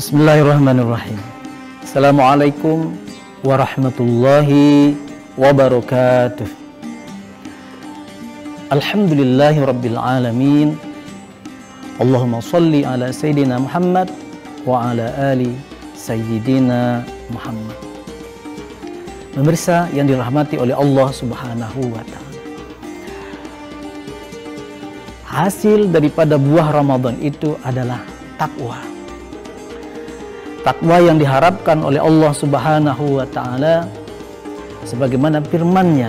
Bismillahirrahmanirrahim. Assalamualaikum warahmatullahi wabarakatuh. Alhamdulillahi rabbil alamin. Allahumma salli ala Sayyidina Muhammad wa ala ali Sayyidina Muhammad. Pemirsa yang dirahmati oleh Allah Subhanahu wa ta'ala, hasil daripada buah Ramadan itu adalah takwa. Takwa yang diharapkan oleh Allah Subhanahu wa ta'ala sebagaimana firman-Nya,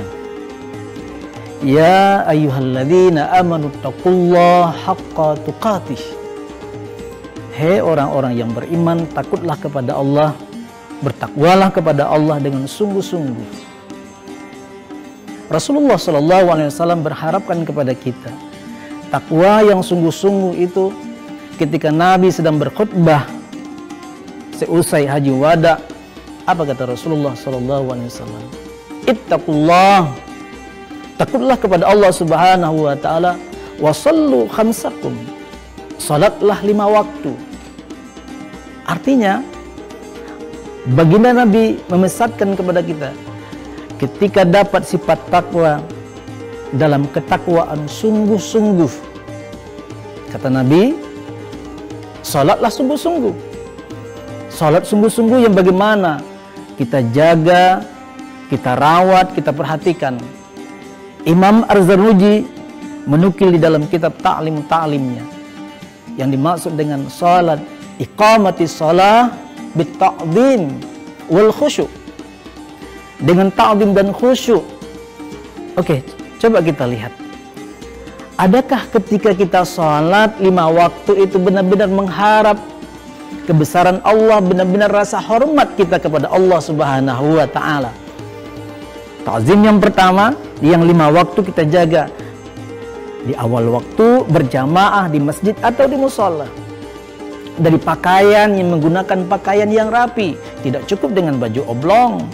ya ayyuhalladzina amanu taqullaha haqqa tuqatih. Hei orang-orang yang beriman, takutlah kepada Allah, bertakwalah kepada Allah dengan sungguh-sungguh. Rasulullah SAW berharapkan kepada kita takwa yang sungguh-sungguh itu ketika Nabi sedang berkhutbah seusai haji wada. Apa kata Rasulullah SAW? Ittaqullah, takutlah kepada Allah Subhanahu wa ta'ala, wa sallu khamsakum, salatlah 5 waktu. Artinya baginda Nabi memesankan kepada kita, ketika dapat sifat takwa dalam ketakwaan sungguh-sungguh, kata Nabi, salatlah sungguh-sungguh. Salat sungguh-sungguh yang bagaimana kita jaga, kita rawat, kita perhatikan. Imam Ar-Zarnuji menukil di dalam kitab Ta'lim-Ta'limnya yang dimaksud dengan salat, iqamati salah bitta'zim wal khusyuk, dengan ta'zim dan khusyuk. Oke, coba kita lihat. Adakah ketika kita salat 5 waktu itu benar-benar mengharap kebesaran Allah, benar-benar rasa hormat kita kepada Allah Subhanahu wa ta'ala? Ta'zim yang pertama, yang 5 waktu kita jaga di awal waktu, berjamaah di masjid atau di musola. Dari pakaian, yang menggunakan pakaian yang rapi, tidak cukup dengan baju oblong,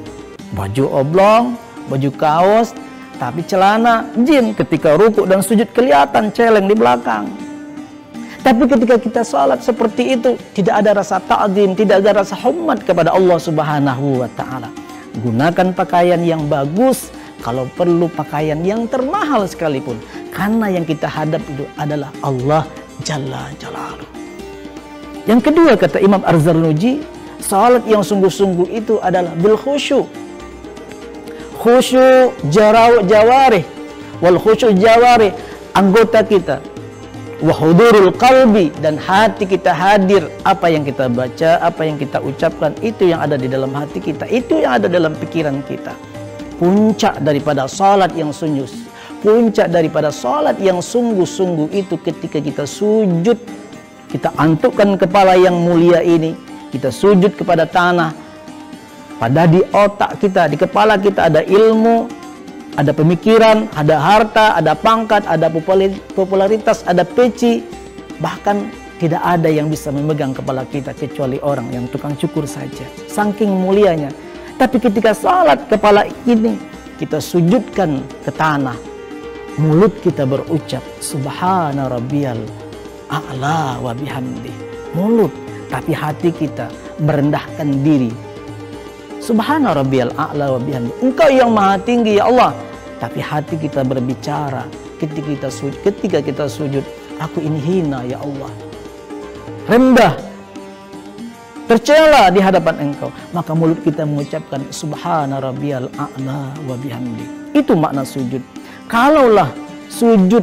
baju kaos, tapi celana jin. Ketika rukuk dan sujud kelihatan celeng di belakang. Tapi ketika kita salat seperti itu, tidak ada rasa ta'zim, tidak ada rasa hormat kepada Allah Subhanahu wa ta'ala. Gunakan pakaian yang bagus, kalau perlu pakaian yang termahal sekalipun, karena yang kita hadap itu adalah Allah Jalla Jalaluh. Yang kedua, kata Imam Ar-Zarnuji, salat yang sungguh-sungguh itu adalah bil khusyuk. Khusyuk jawarih, wal khusyuk jawarih, anggota kita, wa hudurul qalbi, dan hati kita hadir. Apa yang kita baca, apa yang kita ucapkan, itu yang ada di dalam hati kita, itu yang ada dalam pikiran kita. Puncak daripada salat yang sungguh, puncak daripada salat yang sungguh-sungguh itu ketika kita sujud, kita antukkan kepala yang mulia ini, kita sujud kepada tanah. Pada di otak kita, di kepala kita ada ilmu, ada pemikiran, ada harta, ada pangkat, ada popularitas, ada peci. Bahkan tidak ada yang bisa memegang kepala kita kecuali orang yang tukang cukur saja, saking mulianya. Tapi ketika salat, kepala ini kita sujudkan ke tanah, mulut kita berucap subhana rabbiyal a'la wa bihamdi, mulut, tapi hati kita merendahkan diri. Subhana rabbiyal a'la wa bihamdi, Engkau yang maha tinggi ya Allah. Tapi hati kita berbicara ketika kita sujud, aku ini hina ya Allah, rendah, tercela di hadapan Engkau. Maka mulut kita mengucapkan subhana rabbiyal a'la wa bihamdi. Itu makna sujud. Kalaulah sujud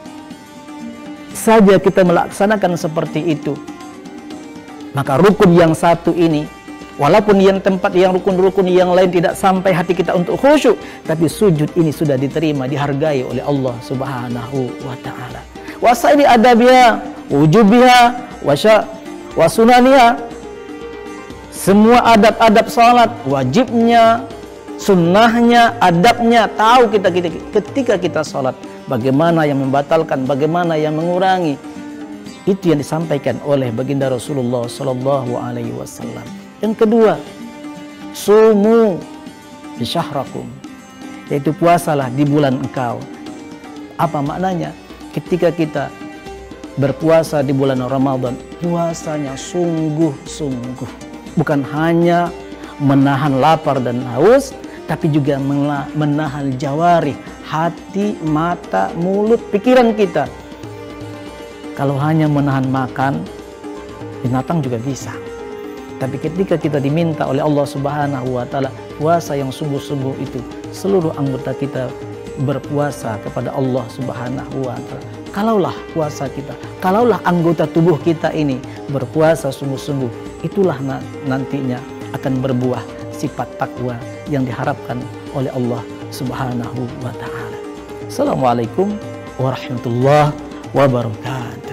saja kita melaksanakan seperti itu, maka rukun yang satu ini, walaupun yang tempat yang rukun-rukun yang lain tidak sampai hati kita untuk khusyuk, tapi sujud ini sudah diterima, dihargai oleh Allah Subhanahu wa ta'ala. Wa sairi adabiha, wujubiha, wa sunaniha. Semua adab-adab salat, wajibnya, sunnahnya, adabnya, tahu kita ketika kita salat, bagaimana yang membatalkan, bagaimana yang mengurangi. Itu yang disampaikan oleh baginda Rasulullah sallallahu alaihi wasallam. Yang kedua, sumu fi syahrakum, yaitu puasalah di bulan engkau. Apa maknanya? Ketika kita berpuasa di bulan Ramadan, puasanya sungguh-sungguh. Bukan hanya menahan lapar dan haus, tapi juga menahan jawari, hati, mata, mulut, pikiran kita. Kalau hanya menahan makan, binatang juga bisa. Tapi ketika kita diminta oleh Allah Subhanahu wa Ta'ala puasa yang sungguh-sungguh itu, seluruh anggota kita berpuasa kepada Allah Subhanahu wa Ta'ala. Kalaulah puasa kita, kalaulah anggota tubuh kita ini berpuasa sungguh-sungguh, itulah nantinya akan berbuah sifat takwa yang diharapkan oleh Allah Subhanahu wa Ta'ala. Assalamualaikum warahmatullahi wabarakatuh.